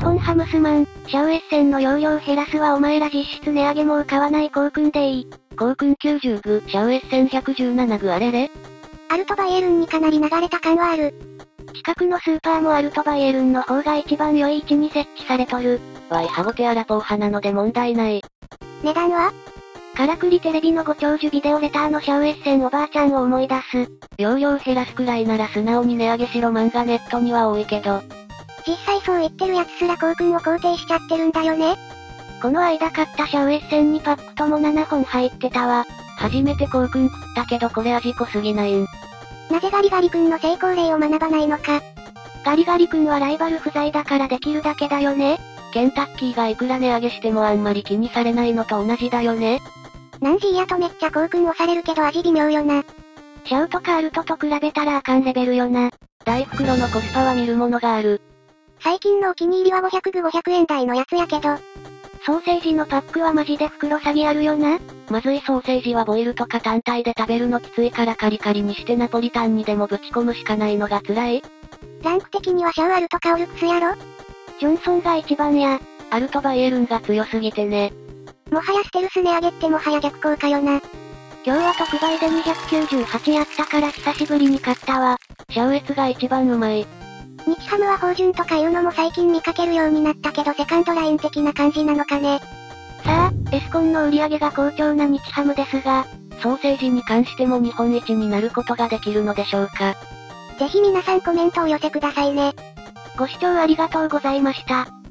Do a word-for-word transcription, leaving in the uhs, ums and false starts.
本ハムスマン、シャウエッセンの容量減らすはお前ら実質値上げもう買わないコークンでいい。 コークンきゅうじゅうグ、シャウエッセンひゃくじゅうななグあれれアルトバイエルンにかなり流れた感はある。 近くのスーパーもアルトバイエルンの方が一番良い位置に設置されとる。 わいハゴテアラポー派なので問題ない。 値段はからくりテレビのご長寿ビデオレターのシャウエッセンおばあちゃんを思い出す。 容量減らすくらいなら素直に値上げしろ漫画ネットには多いけど。 実際そう言ってるやつすらコークンを肯定しちゃってるんだよね。 この間買ったシャウエッセンにパックともななほん入ってたわ。 初めてコークン食ったけどこれ味濃すぎないん。 なぜガリガリ君の成功例を学ばないのか。 ガリガリ君はライバル不在だからできるだけだよね。 ケンタッキーがいくら値上げしてもあんまり気にされないのと同じだよね。 ナンジーやとめっちゃコークン押されるけど味微妙よな。 シャウとかアルトと比べたらあかんレベルよな。 大袋のコスパは見るものがある。 最近のお気に入りはごひゃくグごひゃくえん台のやつやけど。 ソーセージのパックはマジで袋詐欺あるよな。 まずいソーセージはボイルとか単体で食べるのきついからカリカリにしてナポリタンにでもぶち込むしかないのが辛い。 ランク的にはシャウアルトかオルクスやろ。 ジョンソンが一番や。 アルトバイエルンが強すぎてね。 もはやステルス値上げってもはや逆効果よな。 今日は特売でにひゃくきゅうじゅうはちやったから久しぶりに買ったわ。 シャウエツが一番うまい。 日ハムは芳醇とかいうのも最近見かけるようになったけどセカンドライン的な感じなのかね。 さあ、エスコンの売り上げが好調な日ハムですが、 ソーセージに関しても日本一になることができるのでしょうか。 ぜひ皆さんコメントを寄せくださいね。 ご視聴ありがとうございました。